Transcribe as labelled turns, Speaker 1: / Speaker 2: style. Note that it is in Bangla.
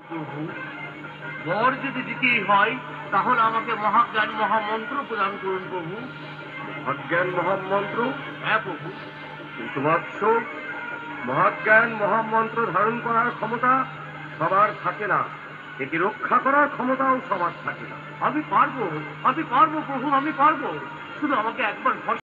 Speaker 1: প্রভু, বর যদি দিতেই হয় তাহলে আমাকে মহাজ্ঞান মহামন্ত্র প্রদান করুন প্রভু।
Speaker 2: মহাজ্ঞান মহামন্ত্র?
Speaker 1: হ্যাঁ প্রভু।
Speaker 2: কিন্তু বৎস, মহাজ্ঞান মহামন্ত্র ধারণ করার ক্ষমতা সবার থাকে না, একে রক্ষা করার ক্ষমতাও সবার থাকে না।
Speaker 1: আমি পারবো প্রভু, আমি পারবো। শুধু আমাকে একবার